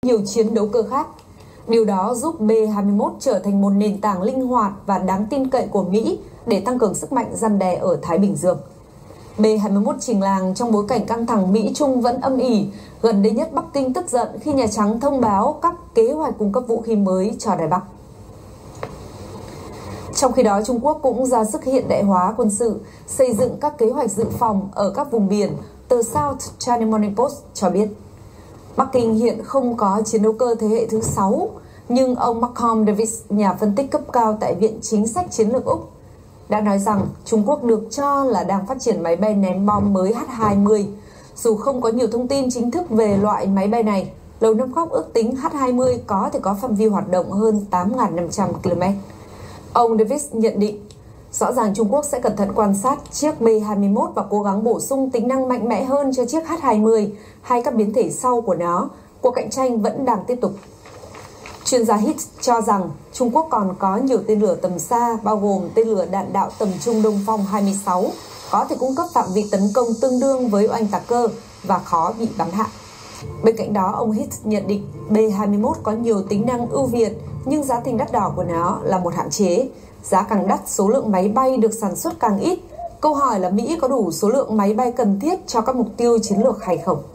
nhiều chiến đấu cơ khác. Điều đó giúp B-21 trở thành một nền tảng linh hoạt và đáng tin cậy của Mỹ để tăng cường sức mạnh răn đe ở Thái Bình Dương. B-21 trình làng trong bối cảnh căng thẳng Mỹ-Trung vẫn âm ỉ. Gần đây nhất, Bắc Kinh tức giận khi Nhà Trắng thông báo các kế hoạch cung cấp vũ khí mới cho Đài Bắc. Trong khi đó, Trung Quốc cũng ra sức hiện đại hóa quân sự, xây dựng các kế hoạch dự phòng ở các vùng biển. Tờ South China Morning Post cho biết, Bắc Kinh hiện không có chiến đấu cơ thế hệ thứ 6, nhưng ông Malcolm Davis, nhà phân tích cấp cao tại Viện Chính sách Chiến lược Úc, đã nói rằng Trung Quốc được cho là đang phát triển máy bay ném bom mới H-20. Dù không có nhiều thông tin chính thức về loại máy bay này, Lầu Năm Góc ước tính H-20 có thể có phạm vi hoạt động hơn 8.500 km. Ông Davis nhận định, rõ ràng Trung Quốc sẽ cẩn thận quan sát chiếc B-21 và cố gắng bổ sung tính năng mạnh mẽ hơn cho chiếc H-20 hay các biến thể sau của nó. Cuộc cạnh tranh vẫn đang tiếp tục. Chuyên gia Hit cho rằng Trung Quốc còn có nhiều tên lửa tầm xa, bao gồm tên lửa đạn đạo tầm trung Đông Phong 26, có thể cung cấp phạm vi tấn công tương đương với oanh tạc cơ và khó bị bắn hạ. Bên cạnh đó, ông Hit nhận định B-21 có nhiều tính năng ưu việt, nhưng giá thành đắt đỏ của nó là một hạn chế. Giá càng đắt, số lượng máy bay được sản xuất càng ít. Câu hỏi là Mỹ có đủ số lượng máy bay cần thiết cho các mục tiêu chiến lược hay không?